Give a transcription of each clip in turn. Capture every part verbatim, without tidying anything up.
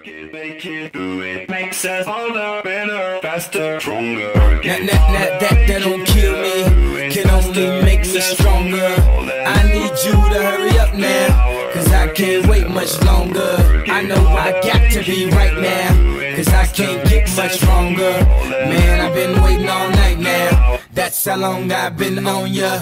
Make it, do it, makes us harder, better, faster, stronger. That, that, that, that, that don't kill me, can only make me stronger. I need you to hurry up now, cause I can't wait much longer. I know I got to be right now, cause I can't get much stronger. Man, I've been waiting all night now, that's how long I've been on ya.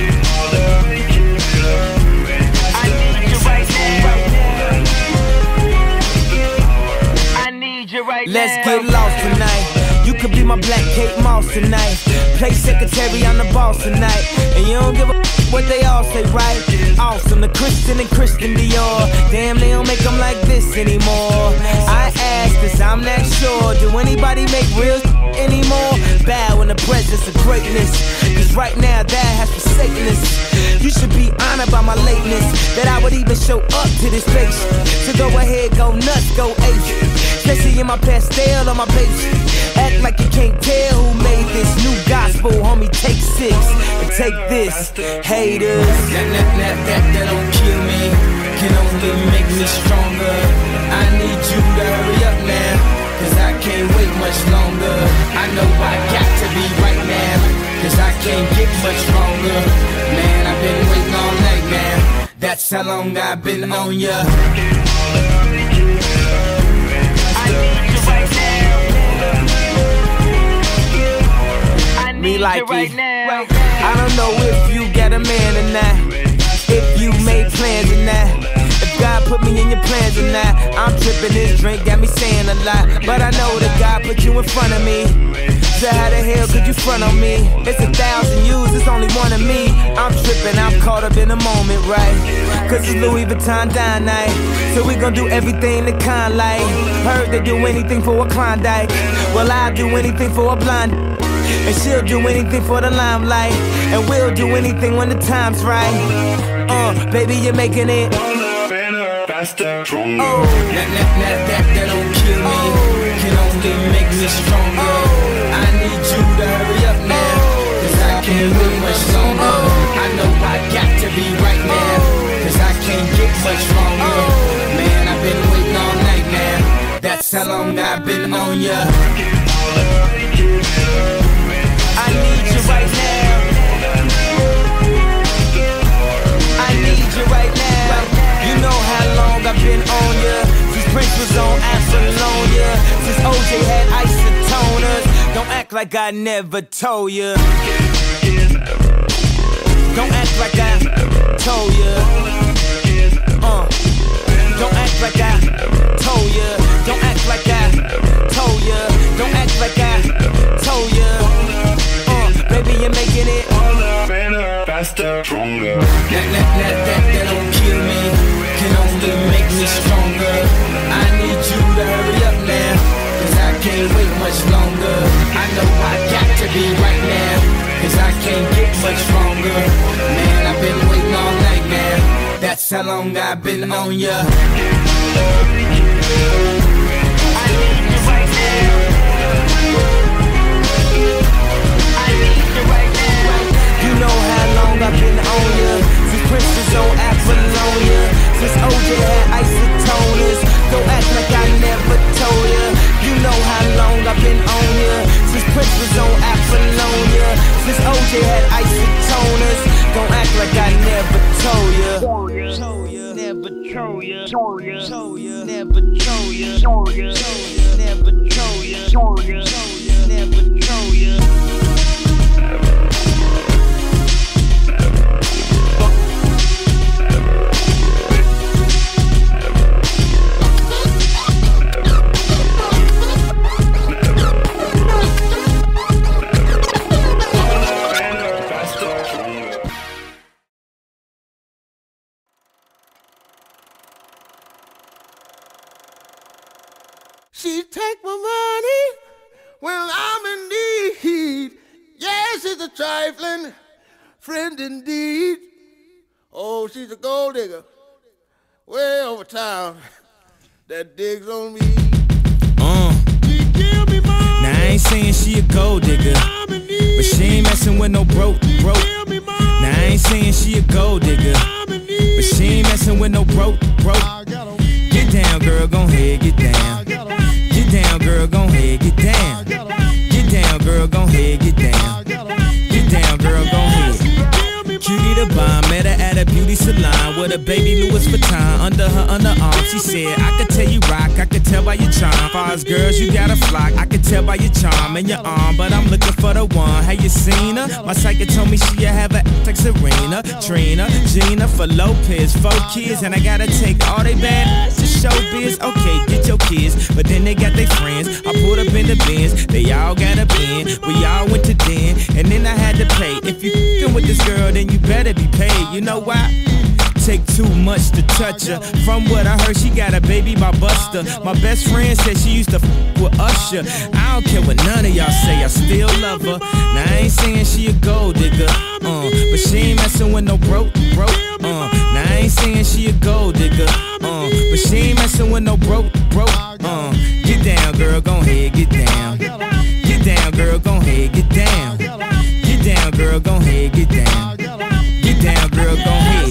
Right Let's now. get lost tonight. You could be my Black Kate Moss tonight. Play secretary, I'm the boss tonight. And you don't give a f what they all say, right? Awesome, the Christian and Christian Dior. Damn, they don't make them like this anymore. I ask cause I'm not sure. Do anybody make real anymore? Bow in the presence of greatness, cause right now that has forsaken us. You should be honored by my lateness, that I would even show up to this place. So go ahead, go nuts, go ape, especially in my pastel on my page. Act like you can't tell who made this new gospel, homie. Take six and take this, haters. That, that, that, that, that don't kill me, can only make me stronger. I need you to hurry up now, cause I can't wait much longer. I know I got to be right now, cause I can't get much stronger. Man, I've been waiting all night now, that's how long I've been on ya. Me like it. Right now. I don't know if you got a man or not, if you made plans or not, if God put me in your plans or not. I'm tripping, this drink got me saying a lot, but I know that God put you in front of me. So how the hell could you front on me? It's a thousand yous, it's only one of me. I'm tripping, I'm caught up in the moment, right? Cause it's Louis Vuitton dine night, so we gon' do everything the kind like. Heard they do anything for a Klondike, well I'll do anything for a blonde. And she'll do anything for the limelight, and we'll do anything when the time's right. Uh, baby, you're making it Better, faster, stronger. oh. That, that, that, that, that don't kill me, can only make me stronger. I need you to hurry up now, cause I can't wait much longer. I know I got to be right now, cause I can't get much stronger. Man, I've been waiting all night now, that's how long I've been on ya. I need you right now, I need you right now. You know how long I've been on ya, since Prince was on Apollonia, since O J had isotoners. Don't act like I never told ya, don't act like I told ya. uh, Don't act like I told ya, don't act like I told ya, don't act like I told ya. Baby, you're making it better, faster, stronger. That, that, that, that, that don't kill me, can only make me stronger. I need you to hurry up now, cause I can't wait much longer. I know I got to be right now, cause I can't get much stronger. Man, I've been waiting all night now, that's how long I've been on ya. I need you right now, you know how long I've been on ya, since Prince was on Apollonia, since O J had isotoners. Don't act like I never told ya. You know how long I've been on ya, since Prince was on Apollonia, since O J had isotoners. Don't act like I never told ya. Told ya, never told ya. Told ya, never told ya. Told ya, never told ya. Told ya, never told ya. She take my money when I'm in need. Yes, she's a trifling friend indeed. Oh, she's a gold digger way over town that digs on me. Uh. She give me money. Now I ain't saying she a gold digger, but she ain't messing with no broke, broke. Now I ain't saying she a gold digger, but she ain't messing with no broke, broke. Get down, girl, gon' head, get down. a baby Louis Vuitton under her underarm. She said, I could tell you rock, I could tell by your charm. Far as girls, you got a flock, I could tell by your charm and your arm. But I'm looking for the one, have you seen her? My psychic told me she have a like Serena, Trina, Gina, for Lopez, four kids. And I gotta take all they bad to showbiz. Okay, get your kids, but then they got their friends. I pulled up in the Benz, they all got a bin. We all went to den, and then I had to pay. If you f***ing with this girl, then you better be paid. You know why? Take too much to touch her. From what I heard, she got a baby by Buster. My best friend said she used to f with Usher. I don't care what none of y'all say, I still love her. Now I ain't saying she a gold digger, uh, but she ain't messing with no broke, broke, uh. Now I ain't saying she a gold digger, uh, but she ain't messing with no broke, broke, uh. Get down, girl, gon' ahead, get down. Get down, girl, gon' ahead, get down. Get down, girl, gon' ahead, get down. Get down, girl, gon' ahead.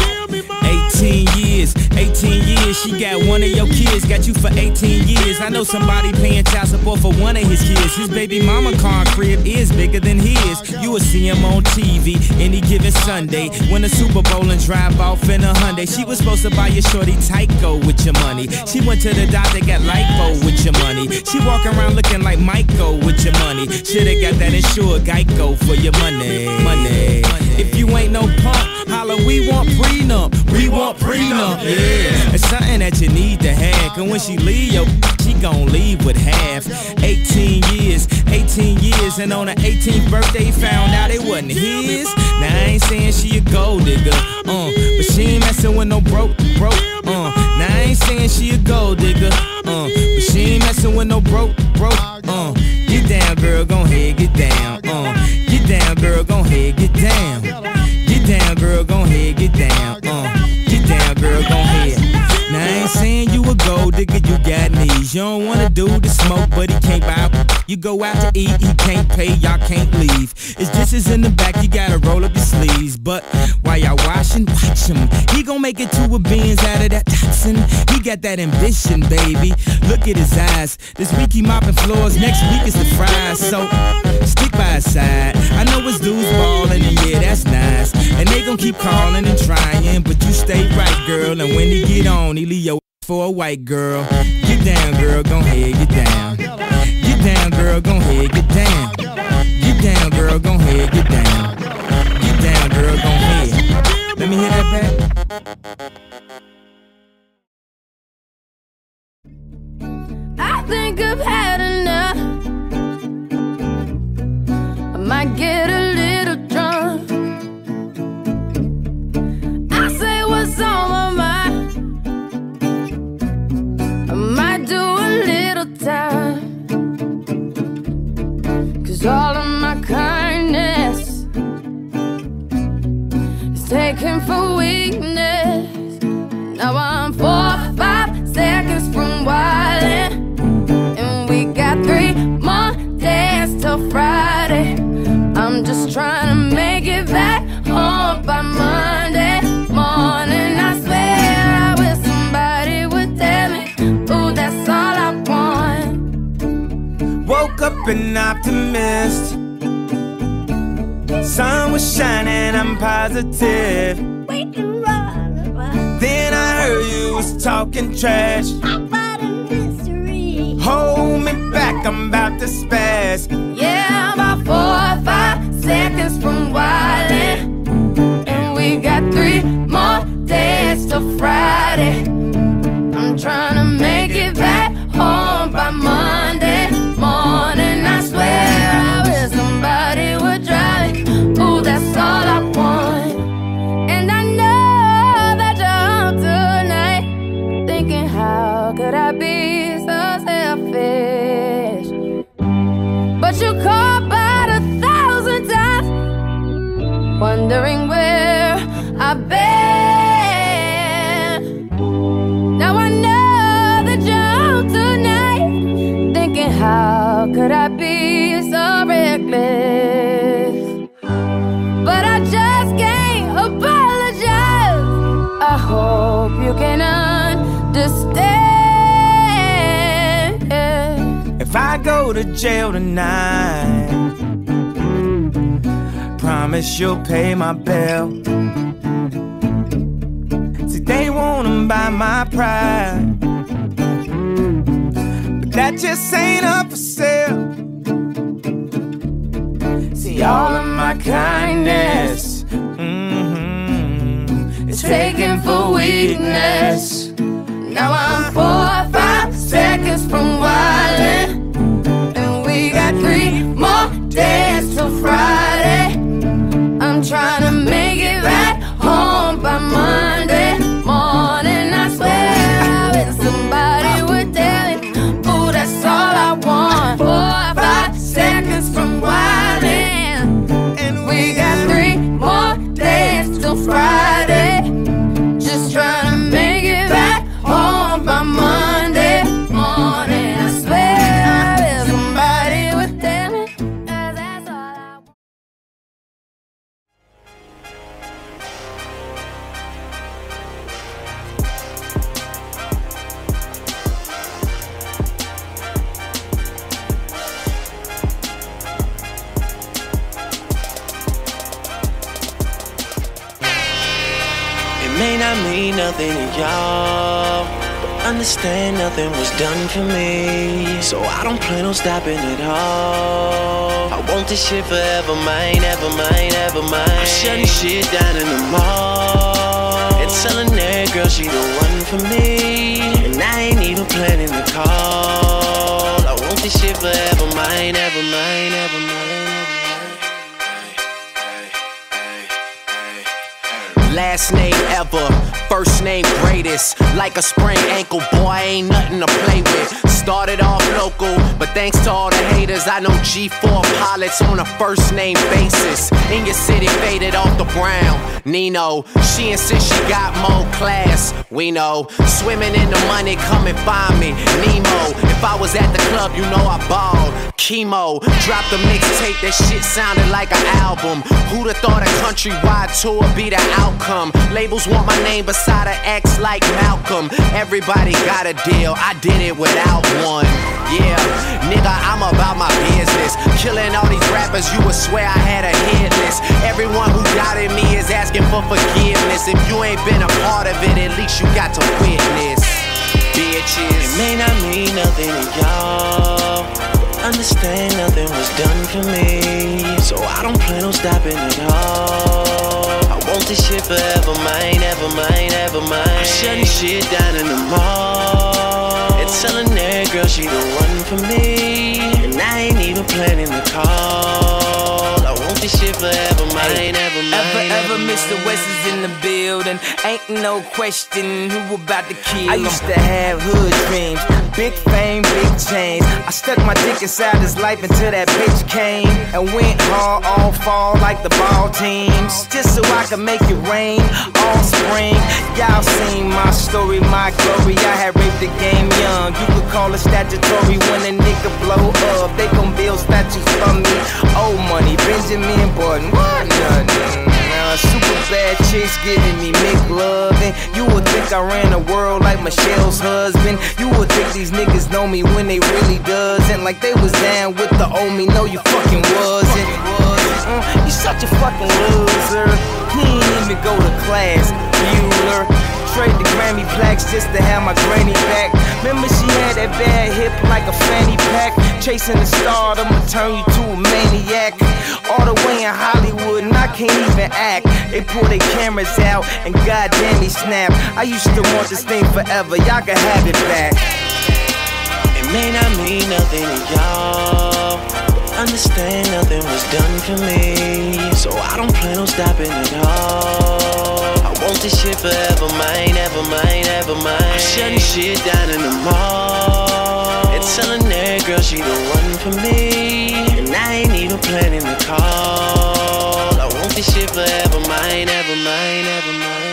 eighteen years, eighteen years, she got one of your kids, got you for eighteen years. I know somebody paying child support for one of his kids. His baby mama car crib is bigger than his. You will see him on T V any given Sunday. Win a Super Bowl and drive off in a Hyundai. She was supposed to buy your shorty Tyco with your money. She went to the doctor, got lipo with your money. She walk around looking like Michael with your money. Shoulda got that insured Geico for your money, money. If you ain't no punk, holla, we want prenup, we want prenup, yeah. It's something that you need to have, cause when she leave, yo, she gon' leave with half. eighteen years, eighteen years, and on her eighteenth birthday, found out it wasn't his. Now I ain't saying she a gold digger, uh, but she ain't messing with no broke, broke, uh. Now I ain't saying she a gold digger, uh, but she ain't messing with no broke, broke, uh. Get down, girl, gon' ahead, get down, uh. Get down, girl, gon' ahead, get down. Get down, girl, gon' ahead, get down, uh. Get down, girl, gon' ahead. Now I ain't saying you a gold digger, you got knees. You don't wanna do the smoke, but he can't buy. You go out to eat, he can't pay, y'all can't leave. His dishes in the back, you gotta roll up your sleeves. But while y'all washing, watch him. He gon' make it to a beans out of that Datsun. He got that ambition, baby. Look at his eyes. This week he mopping floors, next week is the fries. So stick by his side. I know his dudes ballin', and yeah, that's nice. And they gon' keep calling and trying, but you stay right, girl. And when he get on, he leave your for a white girl. Get down, girl, gon' ahead, get down. Get down, girl, gon' ahead, get down. Get down, girl, gon' ahead, get down. Get down, girl, gon' ahead. Let me hear that back. I think I've had enough. I might get a little drunk. I say what's on my mind. I might do a little time, cause all of my kindness is taken for weakness. Now I'm four or five seconds from wildin', and we got three more days till Friday. I'm just trying to make it back home by Monday morning. I swear I wish somebody would tell me, ooh, that's all I want. Woke up an optimist. Sun was shining, I'm positive. Then I heard you was talking trash. Hold me back, I'm about to spaz. Yeah, I'm about four or five seconds from wildin', and we got three more days till Friday. I'm trying to make it back home by Monday morning. I swear I wish somebody would drive me. Ooh, that's all I want. And I know that you're up tonight, thinking how could I be so selfish? But you called about a thousand times, wondering where I've been. Now I know that you're up tonight, thinking how could I be so reckless? But I just can't apologize. I hope you can understand. If I go to jail tonight, promise you'll pay my bill. They wanna buy my pride, but that just ain't up for sale. See, all of my kindness, mm-hmm, it's taken for weakness. Now I'm four or five seconds from wildin', and we got three more days till Friday. I'm trying to make it back home by Monday morning. I swear I wish somebody would tell me, ooh, that's all I want. Four or five seconds from wildin', and we got three more days till Friday. Just trying to make it back home by Monday morning. I swear I wish somebody would tell me, 'cause that's all I want. It may not mean nothing to y'all, but understand nothing was done for me, so I don't plan on stopping at all. I want this shit forever, mine, ever mine, ever mine. I'm shutting shit down in the mall and telling that girl she the one for me, and I ain't even planning the call. I want this shit forever, mine, ever mine, ever mine. Last name ever, first name greatest. Like a sprained ankle, boy, ain't nothing to play with. Started off local, but thanks to all the haters, I know G four pilots on a first name basis. In your city, faded off the brown. Nino, she insists she got more class. We know, swimming in the money, come and find me. Nemo, if I was at the club, you know I balled. Chemo, dropped a mixtape, that shit sounded like an album. Who'da thought a countrywide tour be the outcome? Labels want my name beside an X like Malcolm. Everybody got a deal, I did it without one. Yeah, nigga, I'm about my business. Killing all these rappers, you would swear I had a hit list. Everyone who doubted me is asking for forgiveness. If you ain't been a part of it, at least you got to witness. Bitches, it may not mean nothing to y'all, understand nothing was done for me, so I don't plan on stopping at all. I want this shit forever, mine, ever mine, ever mine. I'm shutting shit down in the mall and telling that girl she the one for me, and I ain't even planning the call. I want this shit forever, mine, ever mine. Ever, ever, ever Mister West is in the building. Ain't no question who about to kill. I used to have hood dreams, big fame, big chains. I stuck my dick inside his life until that bitch came and went hard all fall like the ball teams, just so I could make it rain all spring. Y'all seen my story, my glory. I had raped the game young. You could call it statutory when a nigga blow up. They gon' build statues for me. Old money, Benjamin Button, what nothing. Super bad chicks giving me McLovin'. You would think I ran the world like Michelle's husband. You would think these niggas know me when they really doesn't. Like they was down with the old me, no you fucking wasn't. Mm, you such a fucking loser. He ain't even go to class, Bueller. Trade the Grammy plaques just to have my granny back. Remember she had that bad hip like a fanny pack. Chasing the star, I'ma turn you to a maniac. All the way in Hollywood and I can't even act. They pull their cameras out and goddamn they snap. I used to want this thing forever, y'all can have it back. It may not mean nothing to y'all, understand nothing was done for me, so I don't plan on stopping at all. I want this shit forever, mine, ever mine, ever mine. I'm shutting shit down in the mall and telling that girl she the one for me, and I ain't even planning the call. I want this shit forever, mine, ever mine, ever mine.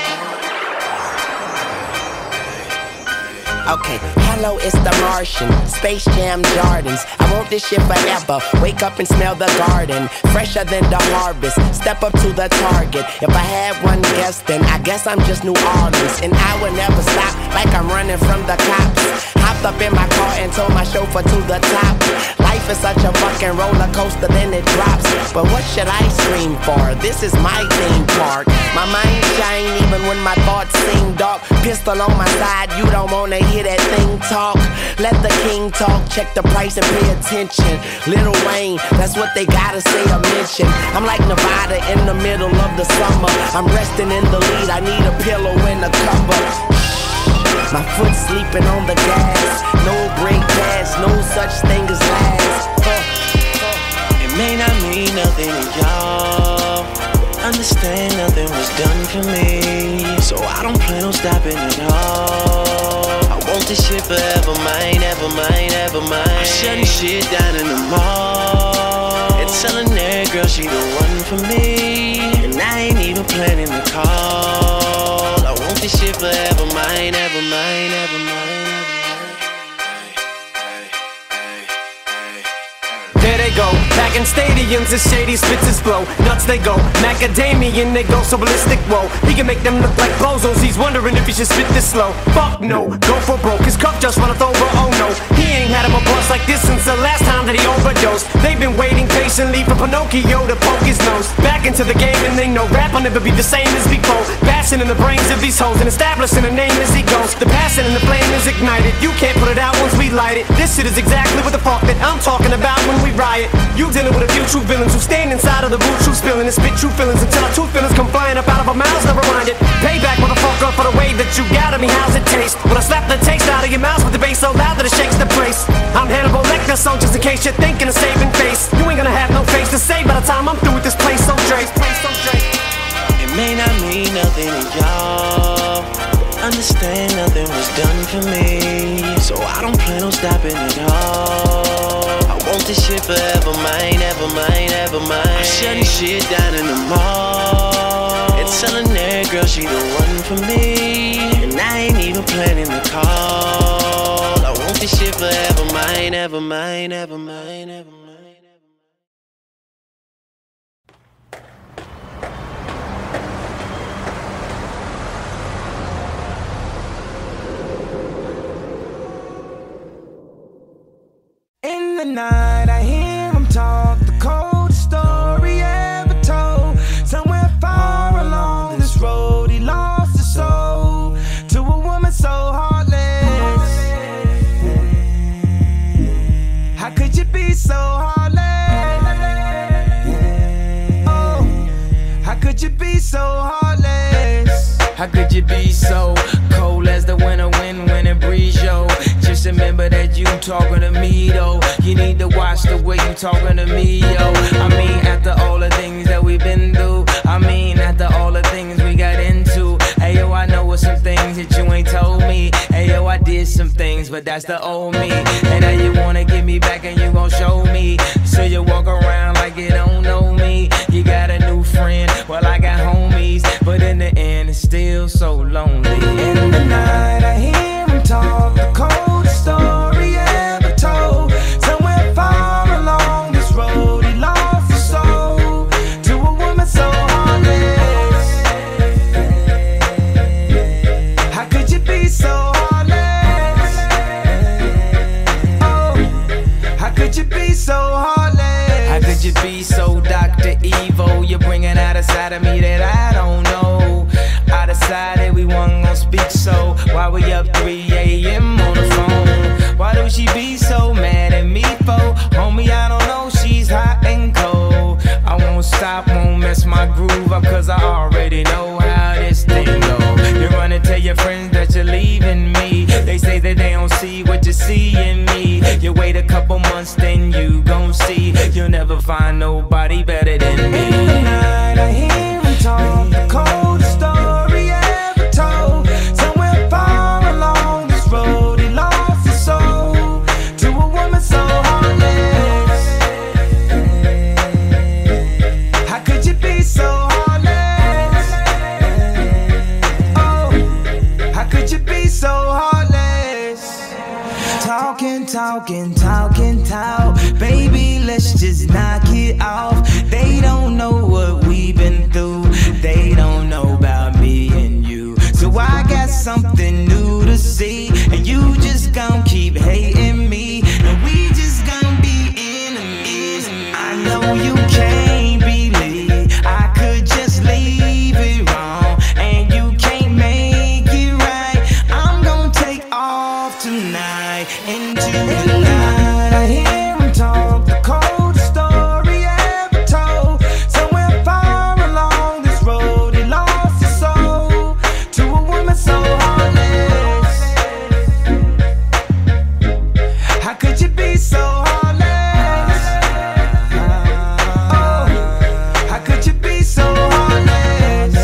Okay, hello, it's the Martian, Space Jam Jordans. I want this shit forever, wake up and smell the garden, fresher than the harvest, step up to the target. If I had one guess, then I guess I'm just New Orleans, and I will never stop like I'm running from the cops. Hop Hopped up in my car and told my chauffeur to the top. Life is such a fucking roller coaster, then it drops. But what should I scream for? This is my theme park. My mind shine even when my thoughts seem dark. Pistol on my side, you don't wanna hear that thing talk. Let the king talk, check the price and pay attention. Lil Wayne, that's what they gotta say or mention. I'm like Nevada in the middle of the summer. I'm resting in the lead, I need a pillow and a cover. My foot sleeping on the gas. No brake pads, no such thing as last. uh, uh. It may not mean nothing to y'all. Understand nothing was done for me, so I don't plan on stopping at all. I want this shit forever mine, ever mine, ever mine. I'm shutting shit down in the mall and telling that girl she the one for me, and I ain't even planning to call. I want this shit forever mine, ever mine, ever mine. There they go, back in stadiums, the shady spits his flow. Nuts they go, macadamian they go so ballistic, whoa. He can make them look like bozos, he's wondering if he should spit this slow. Fuck no, go for broke, his cup just runneth over, oh no. He ain't had him a bust like this since the last time that he overdosed. They've been waiting patiently for Pinocchio to poke his nose back into the game, and they know rap will never be the same as before. Passion in the brains of these hoes and establishing a name as he goes. The passion and the flame is ignited, you can't put it out once we light it. This shit is exactly what the fuck that I'm talking about when we riot. You dealing with a few true villains who stand inside of the boot, true spilling and spit true feelings until our true feelings come flying up out of our mouths. Never mind it. Payback, motherfucker, for the way that you got at me. How's it taste? When I slap the taste out of your mouth with the bass so loud that it shakes the place. I'm Hannibal Lecter, so just in case you're thinking of saving face, you ain't gonna have no face to say by the time I'm through with this place. So Drake, place so Drake. It may not mean nothing to y'all. Understand nothing was done for me, so I don't plan on stopping at all. I want this shit forever mine, ever mine, ever mine. I'm shutting shit down in the mall and telling that girl she the one for me, and I ain't even planning to call. I want this shit forever mine, ever mine, ever mine, ever mine. In the night I hear him talk, the coldest story ever told. Somewhere far along this road he lost his soul to a woman so heartless. How could you be so heartless? Oh, how could you be so heartless? How could you be so cold as the winter wind when it breeze, yo? Just remember that you talking to me, though. You need to watch the way you talking to me, yo. I mean, after all the things that we've been through, I mean, after all the things we got into. Hey, yo, I know some things that you ain't told me. Hey, yo, I did some things, but that's the old me. And now you wanna get me back and you gon' show me. So you walk around like you don't know me. You got a new friend, well, I got homies. But in the end, it's still so lonely. In the night, I hear him talk, the coldest story ever told. Somewhere far along this road, he lost his soul to a woman so heartless. How could you be so heartless? Oh, how could you be so heartless? How could you be so Doctor Evil? You're bringing out a side of me that I don't know. I decided we weren't gonna speak, so why we up three A M on the phone? Why do she be so mad at me for? Homie, I don't know, she's hot and cold. I won't stop, won't mess my groove up, cause I already know how this thing go. You wanna tell your friends that you're leaving me. They say that they don't see what you see in me. You wait a couple months, then you gon' see. You'll never find nobody better than me. In the night, I hear him talk, the coldest story ever told. Somewhere far along this road, he lost his soul to a woman so heartless. How could you be so heartless? Oh, how could you be so heartless? Talking, talking, talking, talk. Baby, let's just knock it off. They don't know what we've been through. They don't know about me and you. So I guess something new to see, and you just gon' keep hating me, and we just gon' be enemies. I know you can't believe I could just leave it wrong, and you can't make it right. I'm gon' take off tonight into the night. I hear him talk the coldest story ever told. Somewhere far along this road, he lost his soul to a woman so heartless. How could you be so heartless? Oh, how could you be so heartless?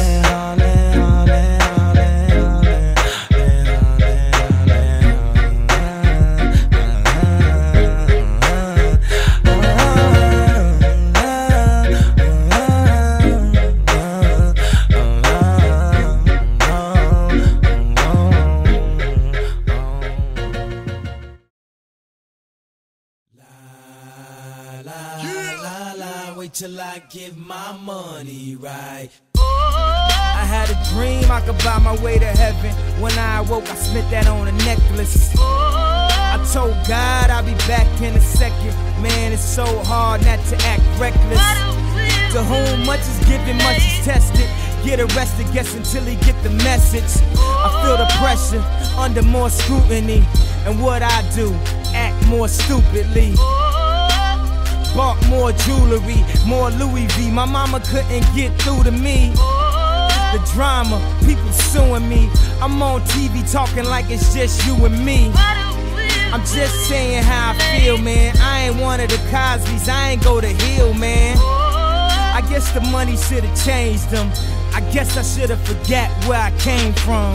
Wait till I get my money right. I had a dream I could buy my way to heaven. When I awoke, I spent that on a necklace. I told God I'll be back in a second. Man, it's so hard not to act reckless. To whom much is given, much is tested. Get arrested, guess until he get the message. I feel the pressure under more scrutiny. And what I do, act more stupidly. Bought more jewelry, more Louis V. My mama couldn't get through to me. The drama, people suing me. I'm on T V talking like it's just you and me. I'm just saying how I feel, man. I ain't one of the Cosbys, I ain't go to Hill, man. I guess the money should've changed them. I guess I should've forgot where I came from.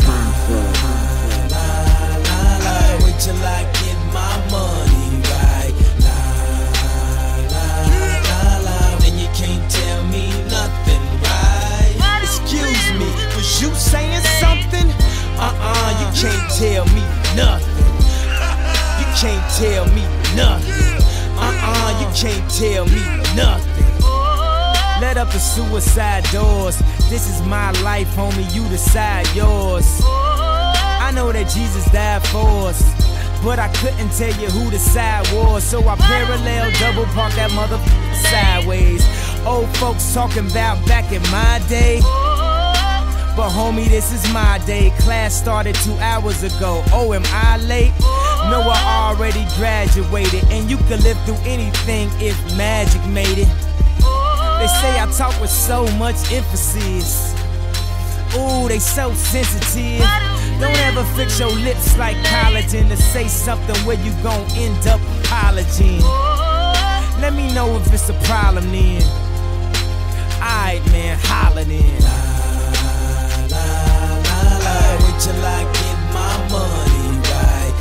Wait till I get my money right. Then you can't tell me nothing, right? Excuse me, was you saying something? Uh-uh, you can't tell me nothing. You can't tell me nothing. Uh-uh, you can't tell me nothing. Let up the suicide doors. This is my life, homie, you decide yours. I know that Jesus died for us, but I couldn't tell you who the side was. So I parallel double park that motherfucker sideways. Old folks talking about back in my day, but homie, this is my day. Class started two hours ago. Oh, am I late? No, I already graduated, and you could live through anything if magic made it. They say I talk with so much emphasis. Ooh, they so sensitive. Don't ever fix your lips like collagen to say something where you gon' end up apologizing. Let me know if it's a problem then. Alright, man, holler then. Wait till I get my money right.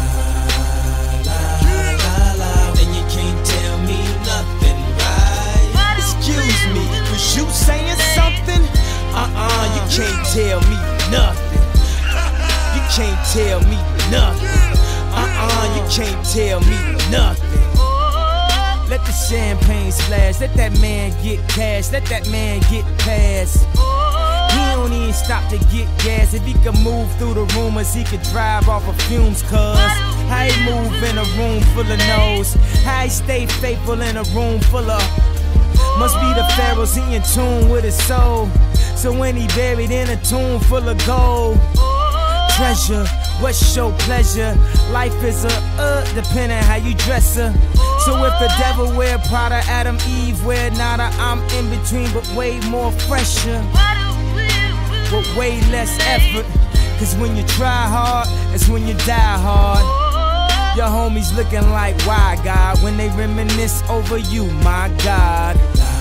Then you can't tell me nothing. Excuse me, was you saying something? Uh-uh, you can't tell me nothing. You can't tell me nothing. Uh-uh, you can't tell me nothing. Let the champagne splash, let that man get cash, let that man get past. He don't even stop to get gas. If he could move through the rumors, he could drive off of fumes, cuz how he move in a room full of no's, how he stay faithful in a room full of. Must be the pharaohs, he in tune with his soul. So when he buried in a tomb full of gold. Treasure, what's your pleasure? Life is a uh, depending how you dress her. So if the devil wear Prada, Adam, Eve wear nada, I'm in between but way more fresher. With way less effort. Cause when you try hard, it's when you die hard. Your homies looking like, why God? When they reminisce over you, my God.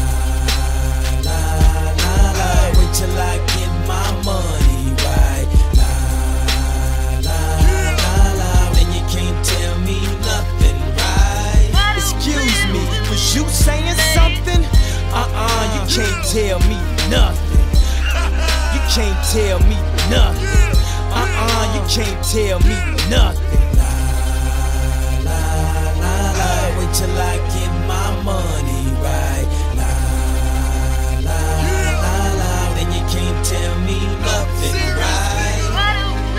Wait till I get my money right. Then you can't tell me nothing, right? Excuse me, was you saying something? Uh-uh, you can't tell me nothing. You can't tell me nothing. Uh-uh, you can't tell me nothing. Wait till I get my money right. La, la, la, la. Then you can't tell me nothing, right?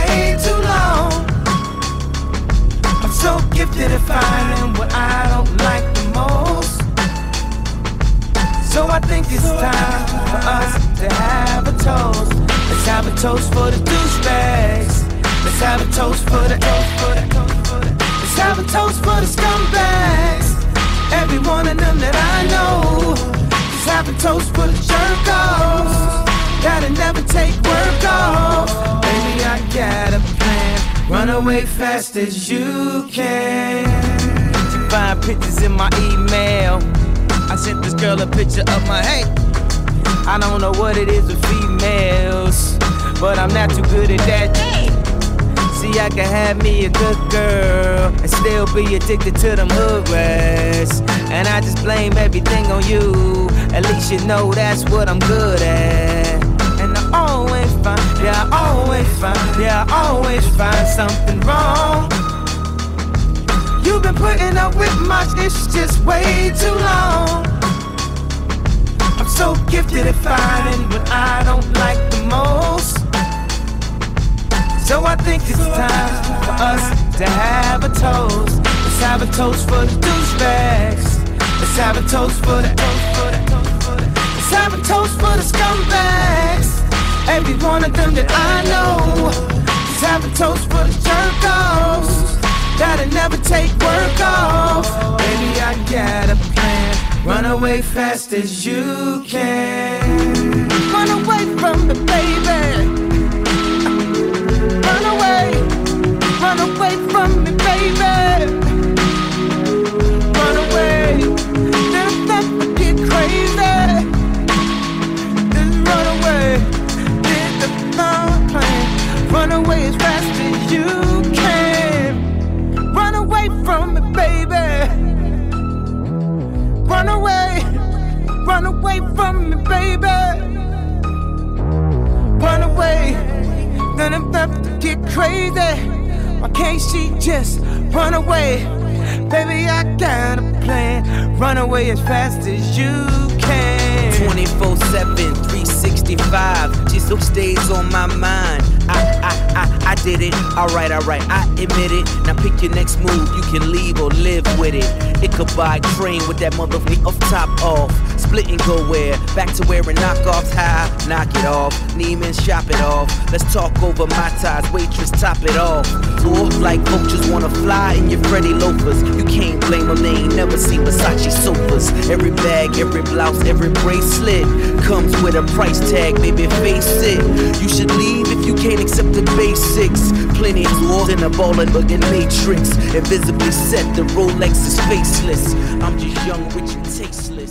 way too long. I'm so gifted at finding what I don't like the most. So I think it's time for us to have a toast. Let's have a toast for the douchebags. Let's have a toast for the Let's have a toast for the scumbags. Every one of them that I know. Let's have a toast for the jerk-offs that'll never take work off. Baby, I got a plan. Run away fast as you can. You find pictures in my email. I sent this girl a picture of my hey. I don't know what it is with females, but I'm not too good at that. See, I can have me a good girl and still be addicted to them hood rats. And I just blame everything on you. At least you know that's what I'm good at. And I always find, yeah, I always find, yeah, I always find something wrong. You've been putting up with my shit just way too long. I'm so gifted at finding what I don't like the most. So I think it's time for us to have a toast. Let's have a toast for the douchebags. Let's have a toast for the Let's have a toast for the scumbags. Every one of them that I know. Let's have a toast for the jerk-offs that'll never take work off. Baby, I got a plan. Run away fast as you can. Run away from me, baby. Run away. Run away from me, baby. Run away. Then I'm to get crazy. Then run away. Did the plan. Run away as fast as you can. Run away from me, baby. Run away. Run away from me, baby. Run away. Then I'm about to get crazy. Why can't she just run away? Baby, I got a plan. Run away as fast as you can. twenty-four seven, three sixty-five. She still stays on my mind. I, I, I, I did it. Alright, alright, I admit it. Now pick your next move. You can leave or live with it. It could buy a train with that motherfucker off top off. Split and go where? Back to wearing knockoffs high. Knock it off. Neiman, shop it off. Let's talk over my ties. Waitress, top it off. Off like vultures wanna fly in your Freddy loafers. You can't blame them, they ain't never seen Versace sofas. Every bag, every blouse, every bracelet comes with a price tag, baby, face it. You should leave if you can't accept the basics. Plenty of more than a ballin' buggin' matrix. Invisibly set, the Rolex is faceless. I'm just young, rich, and tasteless.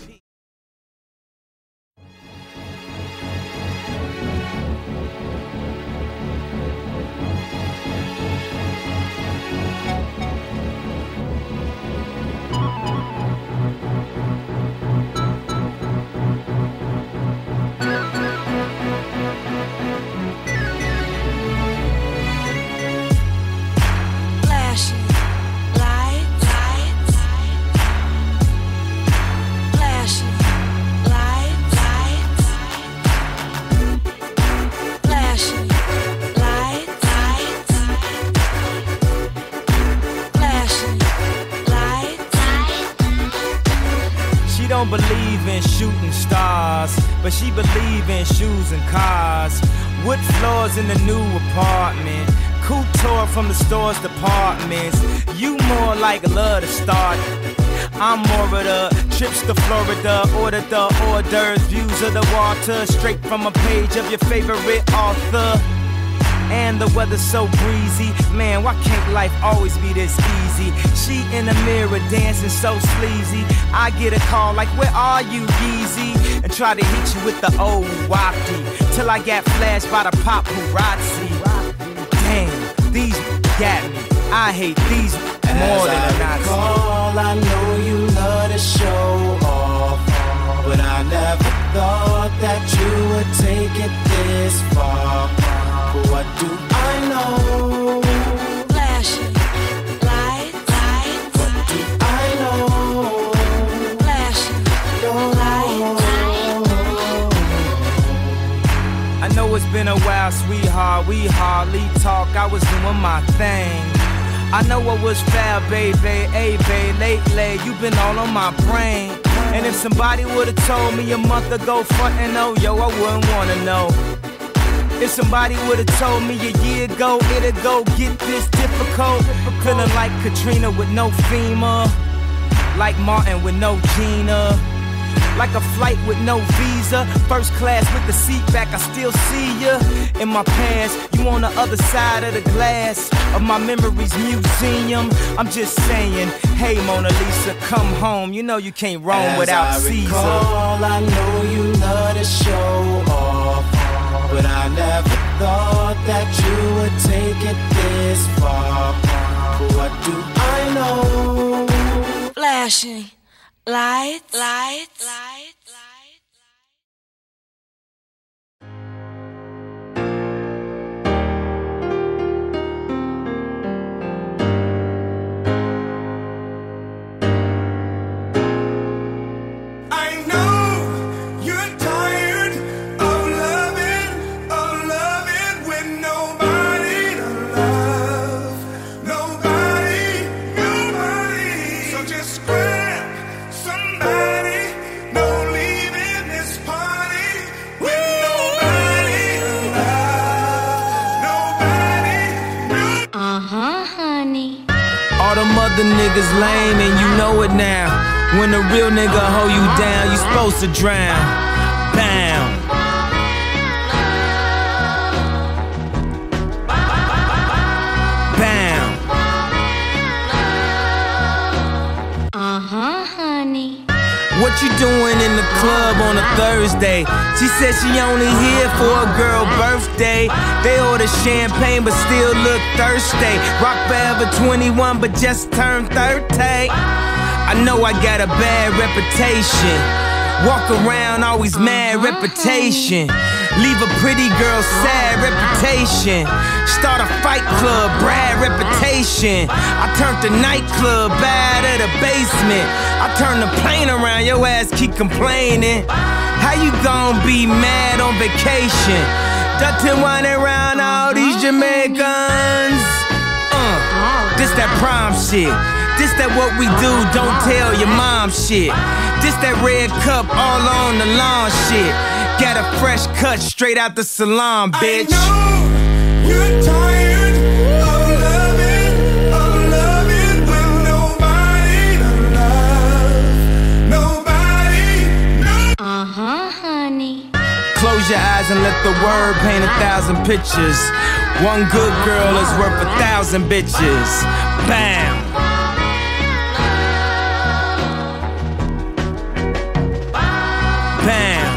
Believe in shooting stars, but she believe in shoes and cars. Wood floors in the new apartment, couture from the store's departments. You more like love to start. I'm more of the trips to Florida, order the hors d'oeuvres, views of the water, straight from a page of your favorite author. And the weather's so breezy, man, why can't life always be this easy? She in the mirror dancing so sleazy. I get a call like, where are you, Yeezy? And try to hit you with the old walkie, till I got flashed by the paparazzi. Damn, these got me. I hate these more than a Nazi. Call, I know you love to show off, but I never thought that you would take it this far. What do I know? Flashing lights, lights. What do I know? Flashing lights. I know it's been a while, sweetheart. car, we hardly talk, I was doing my thing. I know I was foul, baby, hey, babe, lately, you been all on my brain. And if somebody would've told me a month ago, frontin' oh, yo, I wouldn't wanna know. If somebody would've told me a year ago, it'd go get this difficult. Feeling like Katrina with no FEMA, like Martin with no Gina, like a flight with no visa, first class with the seat back, I still see ya. In my past, you on the other side of the glass of my memories museum. I'm just saying, hey Mona Lisa, come home. You know you can't roam As without I Caesar. Recall, I know you love to show off, but I never thought that you would take it this far. What do I know? Flashing lights, lights, lights, lights. Other niggas lame and you know it now. When a real nigga hold you down, you supposed to drown. Bam. Bam. Uh-huh, honey. What you doing in the club on a Thursday? She said she only here for a girl birthday. They order champagne but still look thirsty. Rock forever twenty-one but just turned thirty. I know I got a bad reputation. Walk around always mad reputation. Leave a pretty girl sad reputation. Start a fight club, Brad reputation. I turned the nightclub bad at the basement. I turned the plane around, your ass keep complaining. How you gon' be mad on vacation? Dutton whining around all these Jamaicans. Uh, this that prom shit. This that what we do, don't tell your mom shit. This that red cup all on the lawn shit. Got a fresh cut straight out the salon, bitch. I know you're tired of loving, of loving with nobody to love, nobody, no. Uh-huh, honey. Close your eyes and let the word paint a thousand pictures. One good girl is worth a thousand bitches. Bam. Bam.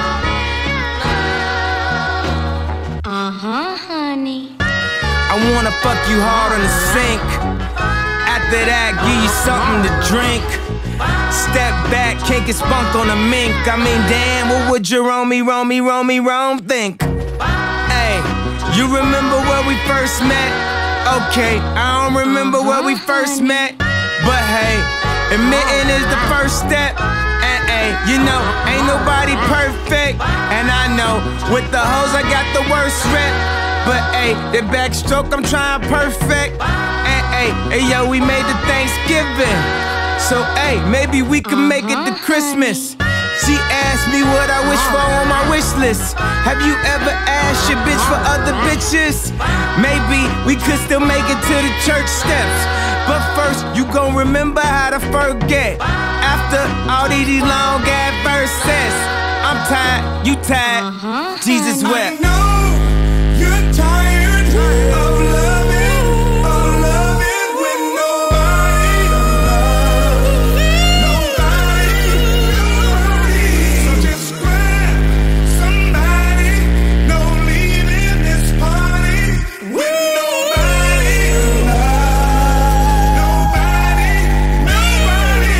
Uh-huh, honey. I wanna fuck you hard on the sink. After that, give you something to drink. Step back, can't get spunk on a mink. I mean, damn, what would Jerome, Rome, Rome, Rome think? Hey, you remember where we first met? Okay, I don't remember where we first met. But hey, admitting is the first step. And hey, you know, ain't nobody perfect. And I know, with the hoes I got the worst rep. But hey, the backstroke I'm trying perfect. And hey, hey yo, we made the Thanksgiving. So hey, maybe we can make it to Christmas. She asked me what I wish for on my wish list. Have you ever asked your bitch for other bitches? Maybe we could still make it to the church steps. But first, you gon' remember how to forget. After all these long ass verses, I'm tired, you tired, uh-huh. Jesus wept. I know you're tired of loving, of loving with nobody to love, nobody, nobody. So just grab somebody, no leaving this party with nobody to love, nobody, nobody.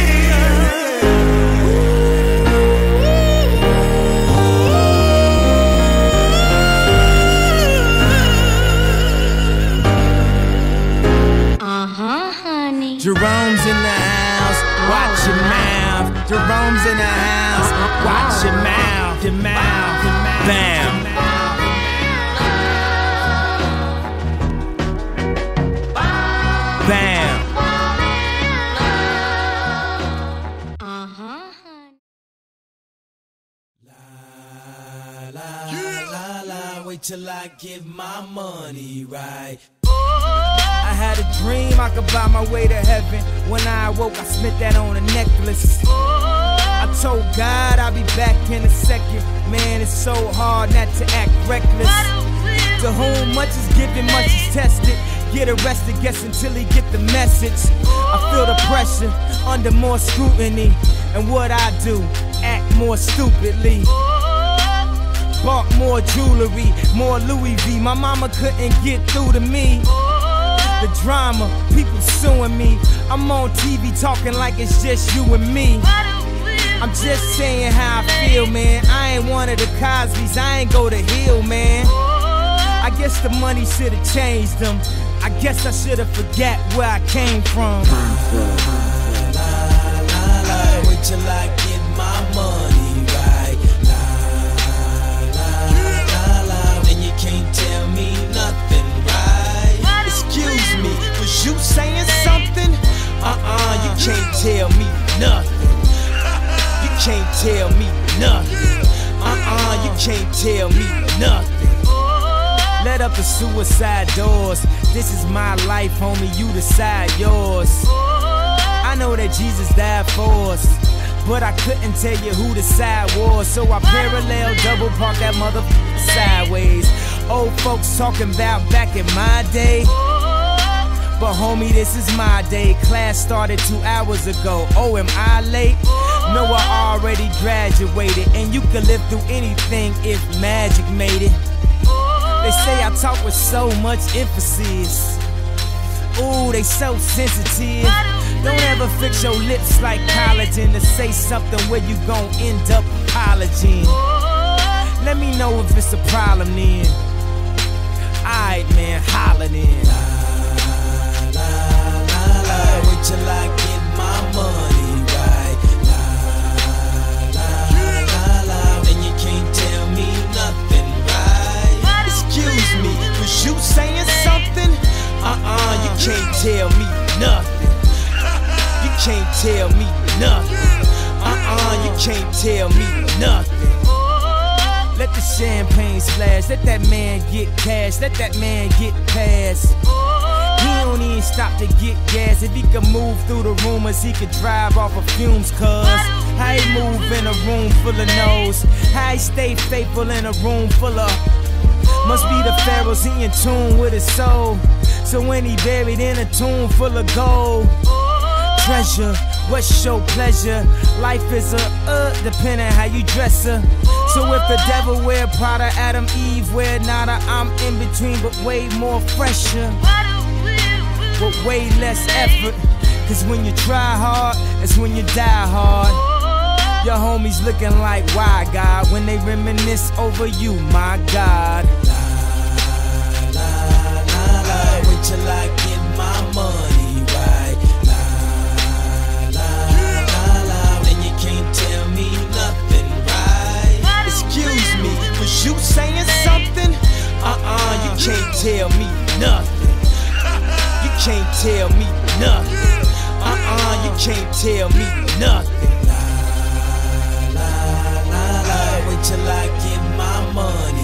Uh-huh, honey. Jerome's in the house, watch your mouth. Jerome's in the house, watch your mouth, your mouth, your mouth. Bam. wait till I get my money right. I had a dream I could buy my way to heaven. When I awoke, I spent that on a necklace. I told God I'll be back in a second. Man, it's so hard not to act reckless. To whom much is given, much is tested. Get arrested, guess until he get the message. I feel the pressure under more scrutiny. And what I do, act more stupidly. Bought more jewelry, more Louis V. My mama couldn't get through to me. The drama, people suing me. I'm on T V talking like it's just you and me. I'm just saying how I feel, man. I ain't one of the Cosbys, I ain't go to Hill, man. I guess the money should've changed them. I guess I should've forgot where I came from. Wait till I get my money right. La, la, la, la. Then you can't tell me nothing, right? Excuse me, was you saying something? Uh-uh, you can't tell me nothing. You can't tell me nothing. Uh-uh, you can't tell me nothing. Let up the suicide doors. This is my life, homie, you decide yours. I know that Jesus died for us, but I couldn't tell you who the side was. So I parallel double park that motherfucker sideways. Old folks talking about back in my day, but homie, this is my day. Class started two hours ago. Oh, am I late? No, I already graduated. And you could live through anything if magic made it. They say I talk with so much emphasis. Ooh, they so sensitive. Don't ever fix your lips like collagen to say something where you gon' end up apologizing. Let me know if it's a problem then. Alright, man, holler then. La, la, la, wait till I get my money right. La, la, la, la, then you can't tell me nothing, right? Excuse me, was you saying something? Uh-uh, you can't tell me nothing. You can't tell me nothing. Uh-uh, you can't tell me nothing. Let the champagne splash, let that man get cash, let that man get past. He don't even stop to get gas. If he could move through the rumors, he could drive off of fumes, cuz how he move in a room full of no's, how he stay faithful in a room full of. Must be the pharaohs, he in tune with his soul. So when he buried in a tomb full of gold, treasure, what's your pleasure? Life is a uh, depending how you dress her. So if the devil wear Prada, Adam, Eve wear nada, I'm in between but way more fresher, but way less effort. Cause when you try hard, it's when you die hard. Your homies looking like, why God? When they reminisce over you, my God. La, la, la, la, wait till I get my money right. La, la, la, la, then you can't tell me nothing, right? Excuse me, was you saying something? Uh-uh, you can't tell me nothing. You can't tell me nothing. Uh-uh, you can't tell me nothing. Wait till I get my money